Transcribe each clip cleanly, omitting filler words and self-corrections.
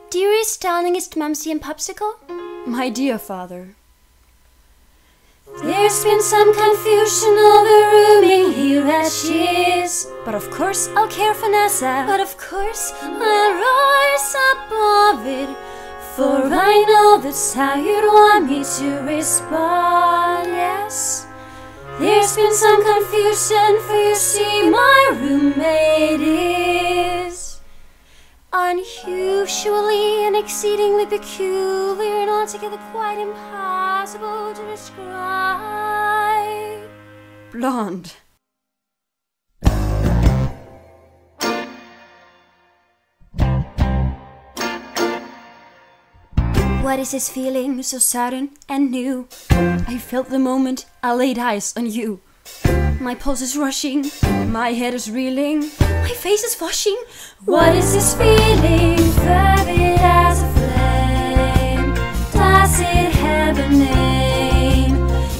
Dearest, darlingest Mumsy and Popsicle? My dear father. There's been some confusion over rooming here at Shears, But of course I'll care for Nessa. but of course I'll rise above it, for I know that's how you'd want me to respond. Yes, there's been some confusion, for you see my roommate is unusually and exceedingly peculiar and altogether quite impossible to describe. Blonde. What is this feeling so sudden and new? I felt the moment I laid eyes on you. My pulse is rushing, My head is reeling. my face is flushing. What is this feeling? Fervid as a flame. Does it have a name?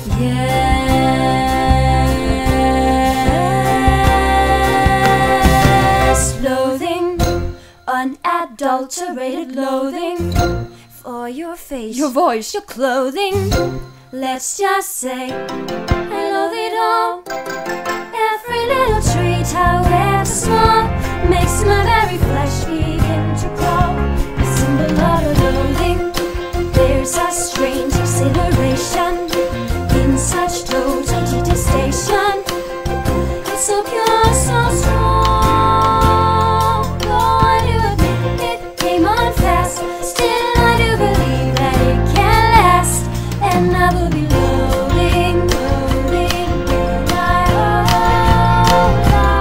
Yes. Loathing, unadulterated loathing for your face, Your voice. your clothing. Let's just say I love it all. Every little treat, however small, makes my very flesh begin to crawl. A symbol of loathing. There's a strange exhilaration in such total detestation. It's so pure, so strong. Though I do admit it came on fast, still I do believe that it can last, and I will be loading, loading when I hold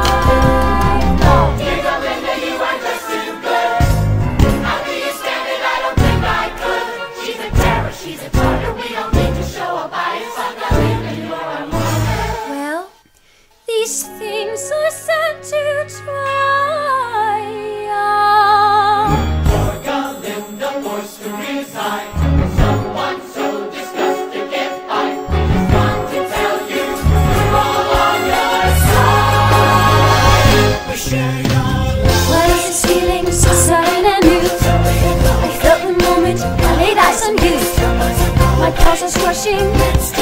Dear Glinda, you are just too good. How do you stand it? I don't think I could. She's a terror, she's a tartar. We don't need to show a bias on Glinda, you are a mother. Well, these things are sent to trial. Poor Glinda forced to resign. Someone so disgusted can't find. Just want to tell you, we're all on your side. We share your love. What is this feeling so sudden and new? I felt the moment I laid eyes on you. My pulse is rushing.